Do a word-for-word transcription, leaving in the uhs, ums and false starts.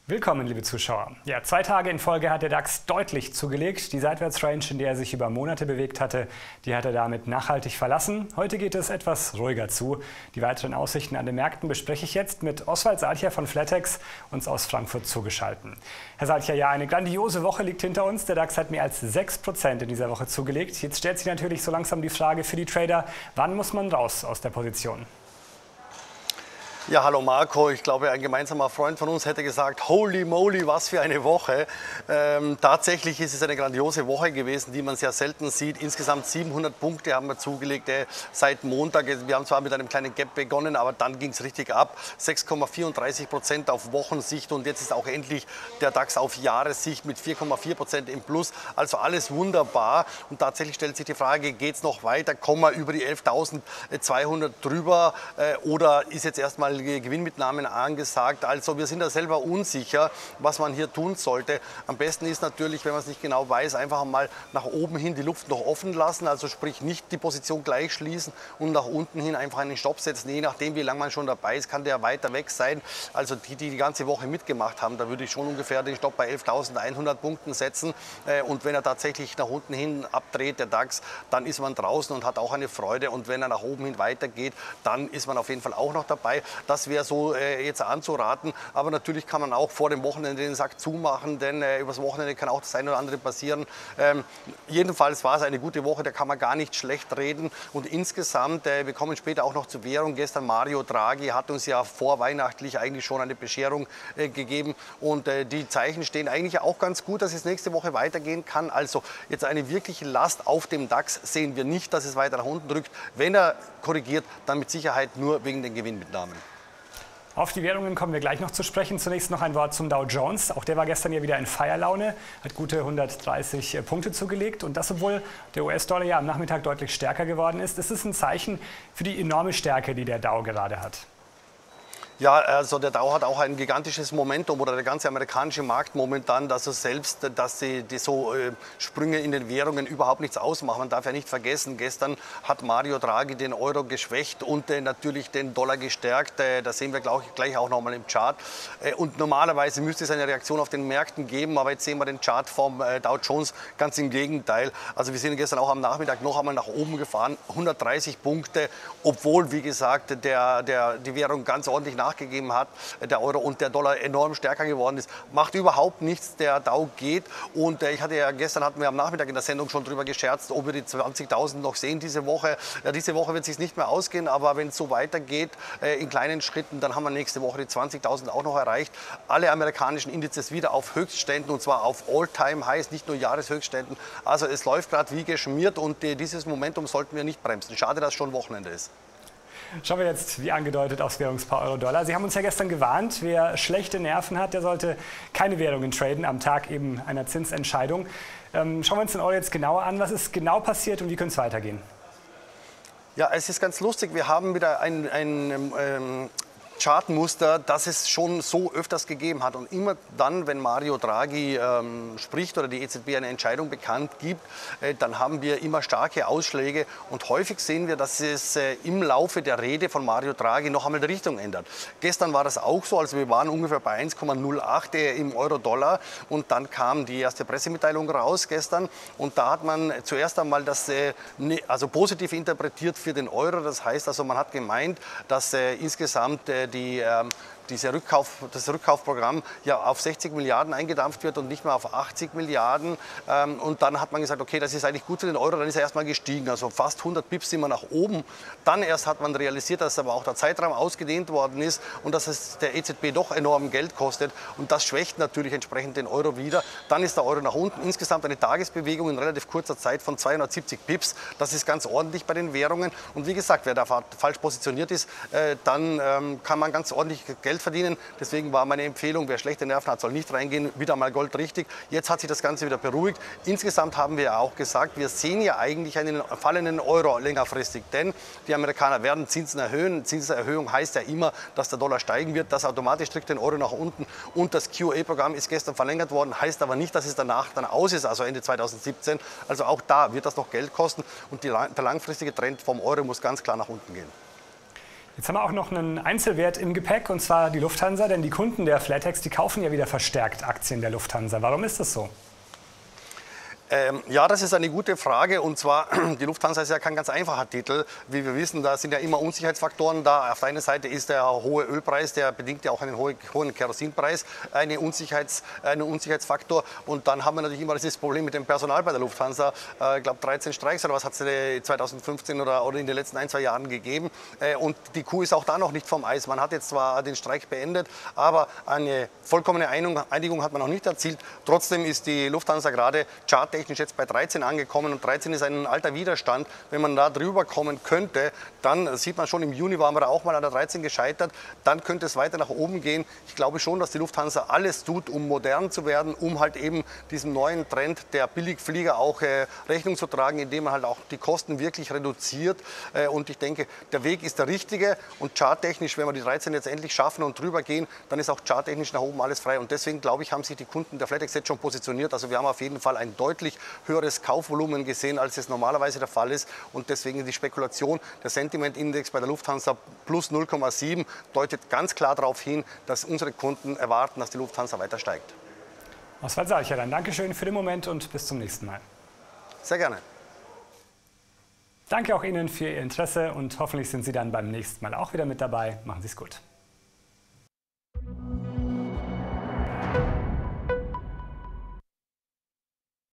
Willkommen, liebe Zuschauer. Ja, zwei Tage in Folge hat der DAX deutlich zugelegt. Die Seitwärtsrange, in der er sich über Monate bewegt hatte, die hat er damit nachhaltig verlassen. Heute geht es etwas ruhiger zu. Die weiteren Aussichten an den Märkten bespreche ich jetzt mit Oswald Salcher von Flatex, uns aus Frankfurt zugeschaltet. Herr Salcher, ja, eine grandiose Woche liegt hinter uns. Der DAX hat mehr als sechs Prozent in dieser Woche zugelegt. Jetzt stellt sich natürlich so langsam die Frage für die Trader, wann muss man raus aus der Position? Ja, hallo Marco. Ich glaube, ein gemeinsamer Freund von uns hätte gesagt, holy moly, was für eine Woche. Ähm, tatsächlich ist es eine grandiose Woche gewesen, die man sehr selten sieht. Insgesamt siebenhundert Punkte haben wir zugelegt äh, seit Montag. Wir haben zwar mit einem kleinen Gap begonnen, aber dann ging es richtig ab. sechs Komma vierunddreißig Prozent auf Wochensicht und jetzt ist auch endlich der DAX auf Jahressicht mit vier Komma vier Prozent im Plus. Also alles wunderbar. Und tatsächlich stellt sich die Frage, geht es noch weiter? Kommen wir über die elftausendzweihundert drüber äh, oder ist jetzt erstmal Gewinnmitnahmen angesagt. Also wir sind da selber unsicher, was man hier tun sollte. Am besten ist natürlich, wenn man es nicht genau weiß, einfach mal nach oben hin die Luft noch offen lassen. Also sprich nicht die Position gleich schließen und nach unten hin einfach einen Stopp setzen. Je nachdem, wie lange man schon dabei ist, kann der weiter weg sein. Also die, die die ganze Woche mitgemacht haben, da würde ich schon ungefähr den Stopp bei elftausendeinhundert Punkten setzen. Und wenn er tatsächlich nach unten hin abdreht, der DAX, dann ist man draußen und hat auch eine Freude. Und wenn er nach oben hin weitergeht, dann ist man auf jeden Fall auch noch dabei. Das wäre so äh, jetzt anzuraten. Aber natürlich kann man auch vor dem Wochenende den Sack zumachen, denn äh, übers Wochenende kann auch das eine oder andere passieren. Ähm, jedenfalls war es eine gute Woche, da kann man gar nicht schlecht reden. Und insgesamt, äh, wir kommen später auch noch zur Währung. Gestern Mario Draghi hat uns ja vorweihnachtlich eigentlich schon eine Bescherung äh, gegeben. Und äh, die Zeichen stehen eigentlich auch ganz gut, dass es nächste Woche weitergehen kann. Also jetzt eine wirkliche Last auf dem DAX sehen wir nicht, dass es weiter nach unten drückt. Wenn er korrigiert, dann mit Sicherheit nur wegen den Gewinnmitnahmen. Auf die Währungen kommen wir gleich noch zu sprechen. Zunächst noch ein Wort zum Dow Jones. Auch der war gestern ja wieder in Feierlaune, hat gute hundertdreißig Punkte zugelegt. Und das, obwohl der U S-Dollar ja am Nachmittag deutlich stärker geworden ist. Das ist ein Zeichen für die enorme Stärke, die der Dow gerade hat. Ja, also der Dow hat auch ein gigantisches Momentum oder der ganze amerikanische Markt momentan, dass er selbst, dass die, die so äh, Sprünge in den Währungen überhaupt nichts ausmachen. Man darf ja nicht vergessen, gestern hat Mario Draghi den Euro geschwächt und äh, natürlich den Dollar gestärkt. Äh, das sehen wir glaub, gleich auch nochmal im Chart. Äh, und normalerweise müsste es eine Reaktion auf den Märkten geben, aber jetzt sehen wir den Chart vom äh, Dow Jones ganz im Gegenteil. Also wir sind gestern auch am Nachmittag noch einmal nach oben gefahren, hundertdreißig Punkte, obwohl, wie gesagt, der, der, die Währung ganz ordentlich nach gegeben hat, der Euro und der Dollar enorm stärker geworden ist, macht überhaupt nichts, der Dow geht und äh, ich hatte ja gestern, hatten wir am Nachmittag in der Sendung schon drüber gescherzt, ob wir die zwanzigtausend noch sehen diese Woche. Ja, diese Woche wird es sich nicht mehr ausgehen, aber wenn es so weitergeht äh, in kleinen Schritten, dann haben wir nächste Woche die zwanzigtausend auch noch erreicht. Alle amerikanischen Indizes wieder auf Höchstständen und zwar auf All-Time-Highs, nicht nur Jahreshöchstständen. Also es läuft gerade wie geschmiert und äh, dieses Momentum sollten wir nicht bremsen. Schade, dass schon Wochenende ist. Schauen wir jetzt, wie angedeutet, aufs Währungspaar Euro-Dollar. Sie haben uns ja gestern gewarnt, wer schlechte Nerven hat, der sollte keine Währungen traden am Tag eben einer Zinsentscheidung. Ähm, schauen wir uns den Euro jetzt genauer an. Was ist genau passiert und wie könnte es weitergehen? Ja, es ist ganz lustig. Wir haben wieder ein, ein ähm, Chartmuster, das es schon so öfters gegeben hat. Und immer dann, wenn Mario Draghi ähm, spricht oder die E Z B eine Entscheidung bekannt gibt, äh, dann haben wir immer starke Ausschläge. Und häufig sehen wir, dass es äh, im Laufe der Rede von Mario Draghi noch einmal die Richtung ändert. Gestern war das auch so, also wir waren ungefähr bei eins Komma null acht äh, im Euro-Dollar. Und dann kam die erste Pressemitteilung raus gestern. Und da hat man zuerst einmal das äh, ne, also positiv interpretiert für den Euro. Das heißt also, man hat gemeint, dass äh, insgesamt äh, die, ähm, diese Rückkauf, das Rückkaufprogramm ja auf sechzig Milliarden eingedampft wird und nicht mehr auf achtzig Milliarden. Ähm, und dann hat man gesagt, okay, das ist eigentlich gut für den Euro, dann ist er erstmal gestiegen. Also fast hundert Pips sind wir nach oben. Dann erst hat man realisiert, dass aber auch der Zeitraum ausgedehnt worden ist und dass es der E Z B doch enorm Geld kostet. Und das schwächt natürlich entsprechend den Euro wieder. Dann ist der Euro nach unten. Insgesamt eine Tagesbewegung in relativ kurzer Zeit von zweihundertsiebzig Pips. Das ist ganz ordentlich bei den Währungen. Und wie gesagt, wer da falsch positioniert ist, äh, dann ähm, kann man ganz ordentlich Geld verdienen. Deswegen war meine Empfehlung, wer schlechte Nerven hat, soll nicht reingehen. Wieder mal Gold richtig. Jetzt hat sich das Ganze wieder beruhigt. Insgesamt haben wir ja auch gesagt, wir sehen ja eigentlich einen fallenden Euro längerfristig. Denn die Amerikaner werden Zinsen erhöhen. Zinserhöhung heißt ja immer, dass der Dollar steigen wird. Das automatisch drückt den Euro nach unten. Und das Q E-Programm ist gestern verlängert worden. Heißt aber nicht, dass es danach dann aus ist, also Ende zweitausendsiebzehn. Also auch da wird das noch Geld kosten. Und die, der langfristige Trend vom Euro muss ganz klar nach unten gehen. Jetzt haben wir auch noch einen Einzelwert im Gepäck, und zwar die Lufthansa, denn die Kunden der Flatex, die kaufen ja wieder verstärkt Aktien der Lufthansa. Warum ist das so? Ähm, ja, das ist eine gute Frage, und zwar, die Lufthansa ist ja kein ganz einfacher Titel. Wie wir wissen, da sind ja immer Unsicherheitsfaktoren da. Auf der einen Seite ist der hohe Ölpreis, der bedingt ja auch einen hohen, hohen Kerosinpreis, eine Unsicherheits, einen Unsicherheitsfaktor. Und dann haben wir natürlich immer dieses Problem mit dem Personal bei der Lufthansa. Äh, ich glaube, dreizehn Streiks oder was hat es zweitausendfünfzehn oder, oder in den letzten ein, zwei Jahren gegeben. Äh, und die Kuh ist auch da noch nicht vom Eis. Man hat jetzt zwar den Streik beendet, aber eine vollkommene Einigung, Einigung hat man noch nicht erzielt. Trotzdem ist die Lufthansa gerade charttechnisch jetzt bei dreizehn angekommen, und dreizehn ist ein alter Widerstand. Wenn man da drüber kommen könnte, dann sieht man schon, im Juni waren wir da auch mal an der dreizehn gescheitert, dann könnte es weiter nach oben gehen. Ich glaube schon, dass die Lufthansa alles tut, um modern zu werden, um halt eben diesem neuen Trend der Billigflieger auch äh, Rechnung zu tragen, indem man halt auch die Kosten wirklich reduziert. Äh, und ich denke, der Weg ist der richtige, und charttechnisch, wenn wir die dreizehn jetzt endlich schaffen und drüber gehen, dann ist auch charttechnisch nach oben alles frei. Und deswegen, glaube ich, haben sich die Kunden der Flatex jetzt schon positioniert. Also wir haben auf jeden Fall ein deutlich höheres Kaufvolumen gesehen, als es normalerweise der Fall ist. Und deswegen die Spekulation, der Sentiment-Index bei der Lufthansa plus null Komma sieben deutet ganz klar darauf hin, dass unsere Kunden erwarten, dass die Lufthansa weiter steigt. Oswald Salcher, dann Dankeschön für den Moment und bis zum nächsten Mal. Sehr gerne. Danke auch Ihnen für Ihr Interesse, und hoffentlich sind Sie dann beim nächsten Mal auch wieder mit dabei. Machen Sie es gut.